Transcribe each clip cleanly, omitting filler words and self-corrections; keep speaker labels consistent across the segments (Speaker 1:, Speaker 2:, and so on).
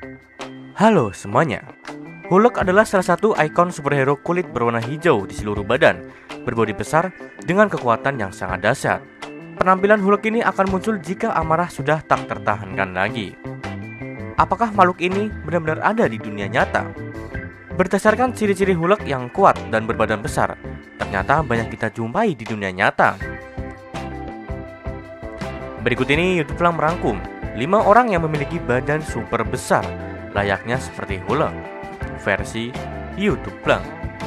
Speaker 1: Halo semuanya. Hulk adalah salah satu ikon superhero kulit berwarna hijau di seluruh badan, berbodi besar dengan kekuatan yang sangat dahsyat. Penampilan Hulk ini akan muncul jika amarah sudah tak tertahankan lagi. Apakah makhluk ini benar-benar ada di dunia nyata? Berdasarkan ciri-ciri Hulk yang kuat dan berbadan besar, ternyata banyak kita jumpai di dunia nyata. Berikut ini YouTube Lang merangkum 5 orang yang memiliki badan super besar, layaknya seperti Hulk, versi YouTube Lang.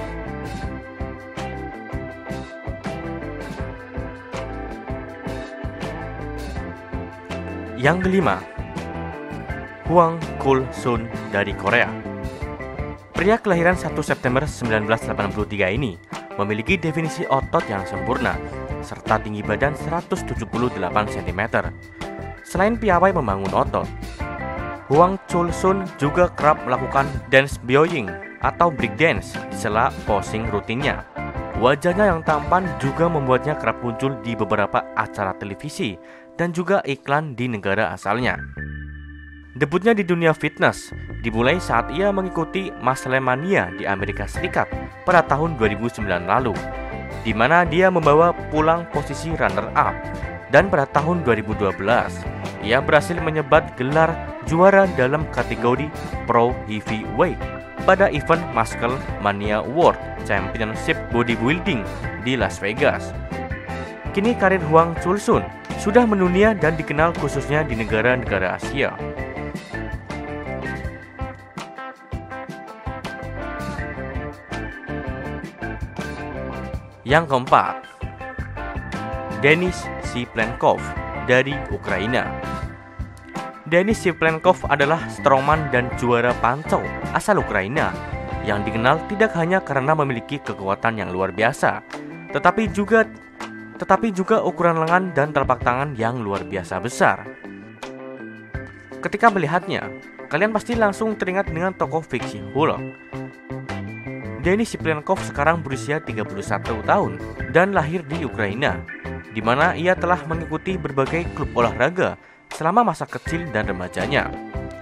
Speaker 1: Yang kelima, Hwang Kul-sun dari Korea. Pria kelahiran 1 September 1983 ini memiliki definisi otot yang sempurna serta tinggi badan 178 cm. Selain piawai membangun otot, Hwang Kul-sun juga kerap melakukan dance byoing atau break dance di sela posing rutinnya. Wajahnya yang tampan juga membuatnya kerap muncul di beberapa acara televisi dan juga iklan di negara asalnya. Debutnya di dunia fitness dimulai saat ia mengikuti Maslemania di Amerika Serikat pada tahun 2009 lalu, di mana dia membawa pulang posisi runner-up. Dan pada tahun 2012, ia berhasil menyebat gelar juara dalam kategori Pro Heavyweight pada event Muscle Mania World Championship Bodybuilding di Las Vegas. Kini karir Hwang Kul-sun sudah mendunia dan dikenal khususnya di negara-negara Asia. Yang keempat, Denis Siplenkov dari Ukraina. Denis Siplenkov adalah strongman dan juara pancau asal Ukraina yang dikenal tidak hanya karena memiliki kekuatan yang luar biasa, tetapi juga ukuran lengan dan telapak tangan yang luar biasa besar. Ketika melihatnya, kalian pasti langsung teringat dengan tokoh fiksi Hulk. Denis Siplenkov sekarang berusia 31 tahun dan lahir di Ukraina, di mana ia telah mengikuti berbagai klub olahraga selama masa kecil dan remajanya.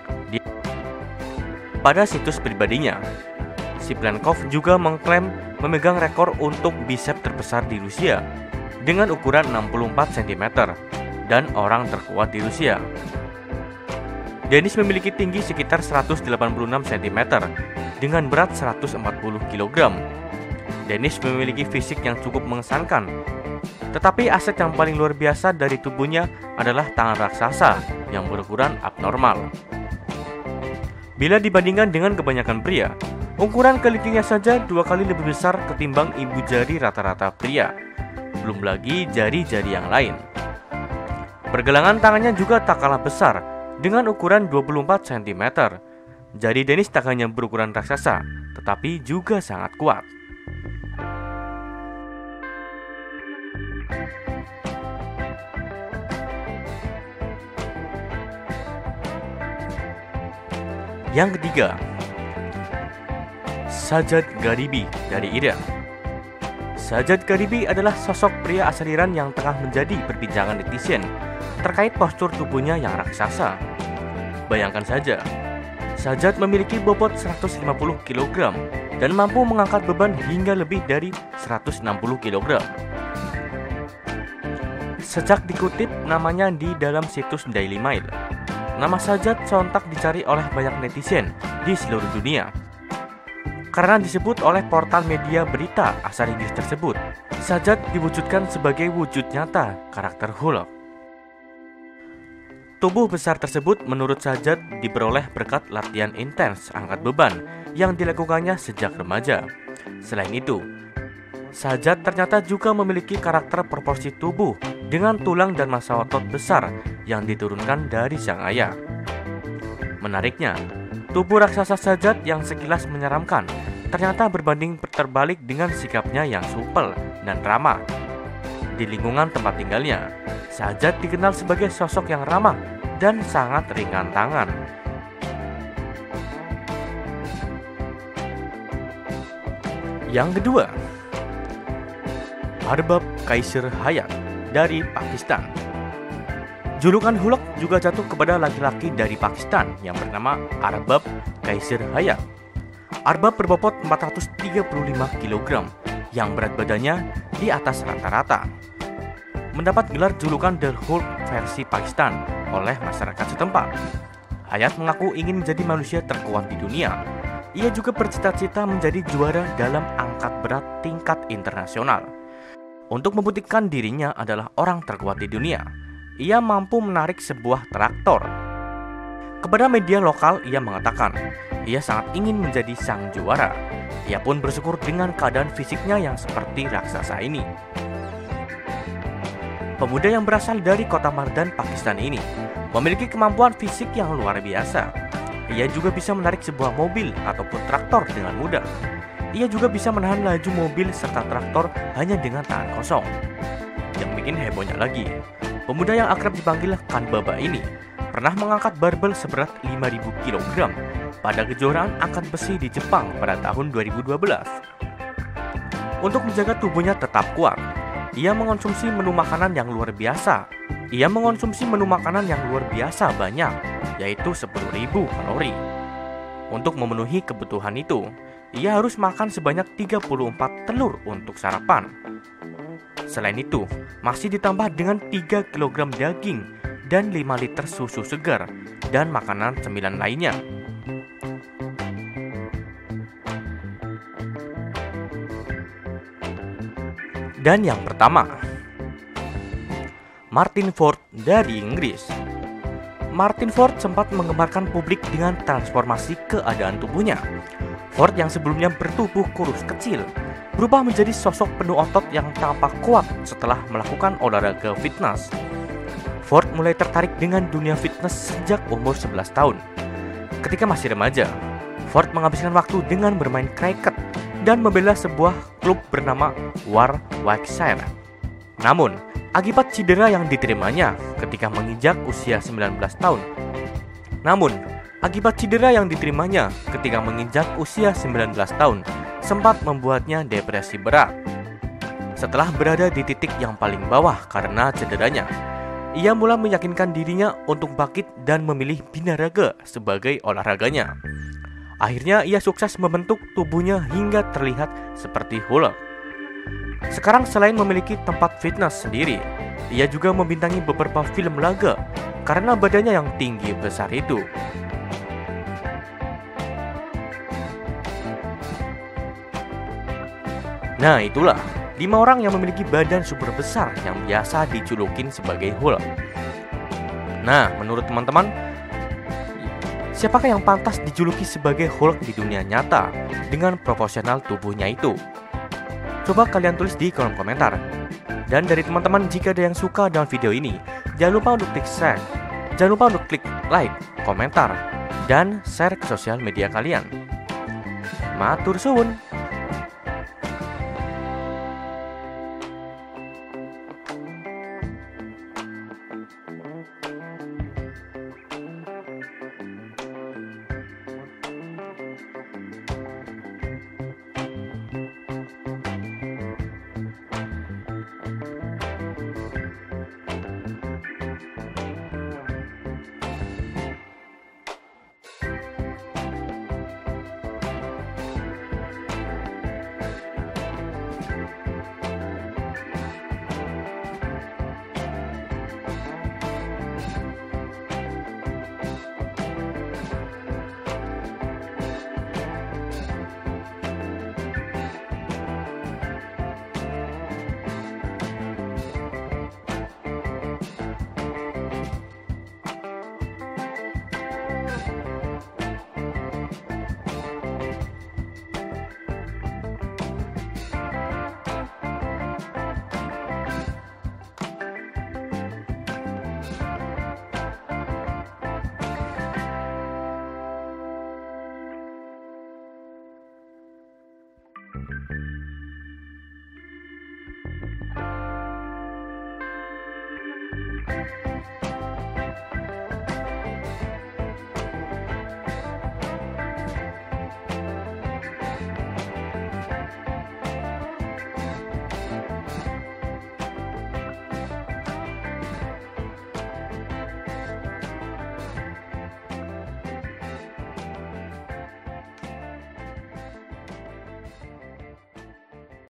Speaker 1: Pada situs pribadinya, Siplenkov juga mengklaim memegang rekor untuk bisep terbesar di Rusia dengan ukuran 64 cm dan orang terkuat di Rusia. Denis memiliki tinggi sekitar 186 cm dengan berat 140 kg. Denis memiliki fisik yang cukup mengesankan, tetapi aset yang paling luar biasa dari tubuhnya adalah tangan raksasa yang berukuran abnormal. Bila dibandingkan dengan kebanyakan pria, ukuran kelingkingnya saja 2 kali lebih besar ketimbang ibu jari rata-rata pria, belum lagi jari-jari yang lain. Pergelangan tangannya juga tak kalah besar dengan ukuran 24 cm. Jari Denis tak hanya berukuran raksasa, tetapi juga sangat kuat. Yang ketiga, Sajjad Gharibi dari Iran. Sajjad Gharibi adalah sosok pria asal Iran yang tengah menjadi perbincangan netizen terkait postur tubuhnya yang raksasa. Bayangkan saja, Sajjad memiliki bobot 150 kg dan mampu mengangkat beban hingga lebih dari 160 kg. Sejak dikutip namanya di dalam situs Daily Mail, nama Sajjad sontak dicari oleh banyak netizen di seluruh dunia. Karena disebut oleh portal media berita asal Inggris tersebut, Sajjad diwujudkan sebagai wujud nyata karakter Hulk. Tubuh besar tersebut menurut Sajjad diperoleh berkat latihan intens angkat beban yang dilakukannya sejak remaja. Selain itu, Sajjad ternyata juga memiliki karakter proporsi tubuh dengan tulang dan massa otot besar yang diturunkan dari sang ayah. Menariknya, tubuh raksasa Sajjad yang sekilas menyeramkan ternyata berbanding terbalik dengan sikapnya yang supel dan ramah. Di lingkungan tempat tinggalnya, Sajjad dikenal sebagai sosok yang ramah dan sangat ringan tangan. Yang kedua, Arbab Kaiser Hayat dari Pakistan. Julukan Hulk juga jatuh kepada laki-laki dari Pakistan yang bernama Arbab Kaiser Hayat. Arbab berbobot 435 kg yang berat badannya di atas rata-rata. Mendapat gelar julukan The Hulk versi Pakistan oleh masyarakat setempat. Hayat mengaku ingin menjadi manusia terkuat di dunia. Ia juga bercita-cita menjadi juara dalam angkat berat tingkat internasional. Untuk membuktikan dirinya adalah orang terkuat di dunia, ia mampu menarik sebuah traktor. Kepada media lokal, ia mengatakan, ia sangat ingin menjadi sang juara. Ia pun bersyukur dengan keadaan fisiknya yang seperti raksasa ini. Pemuda yang berasal dari kota Mardan, Pakistan ini memiliki kemampuan fisik yang luar biasa. Ia juga bisa menarik sebuah mobil ataupun traktor dengan mudah. Ia juga bisa menahan laju mobil serta traktor hanya dengan tangan kosong. Yang bikin hebohnya lagi, pemuda yang akrab dipanggil Khan Baba ini pernah mengangkat barbel seberat 5.000 kg pada kejuaraan angkat besi di Jepang pada tahun 2012. Untuk menjaga tubuhnya tetap kuat, ia mengonsumsi menu makanan yang luar biasa. Banyak, yaitu 10.000 kalori. Untuk memenuhi kebutuhan itu, ia harus makan sebanyak 34 telur untuk sarapan. Selain itu, masih ditambah dengan 3 kg daging dan 5 liter susu segar dan makanan cemilan lainnya. Dan yang pertama, Martin Ford dari Inggris. Martin Ford sempat menggemarkan publik dengan transformasi keadaan tubuhnya. Ford yang sebelumnya bertubuh kurus kecil berubah menjadi sosok penuh otot yang tampak kuat setelah melakukan olahraga fitness. Ford mulai tertarik dengan dunia fitness sejak umur 11 tahun. Ketika masih remaja, Ford menghabiskan waktu dengan bermain cricket dan membela sebuah klub bernama Warwickshire. Namun, akibat cedera yang diterimanya ketika menginjak usia 19 tahun, sempat membuatnya depresi berat. Setelah berada di titik yang paling bawah karena cederanya, ia mulai meyakinkan dirinya untuk bangkit dan memilih binaraga sebagai olahraganya. Akhirnya ia sukses membentuk tubuhnya hingga terlihat seperti Hulk. Sekarang selain memiliki tempat fitness sendiri, ia juga membintangi beberapa film laga karena badannya yang tinggi besar itu. Nah, itulah 5 orang yang memiliki badan super besar yang biasa dijulukin sebagai Hulk. Nah, menurut teman-teman, siapakah yang pantas dijuluki sebagai Hulk di dunia nyata dengan proporsional tubuhnya itu? Coba kalian tulis di kolom komentar. Dan dari teman-teman, jika ada yang suka dengan video ini, jangan lupa untuk klik share, jangan lupa untuk klik like, komentar, dan share ke sosial media kalian. Matur suwun.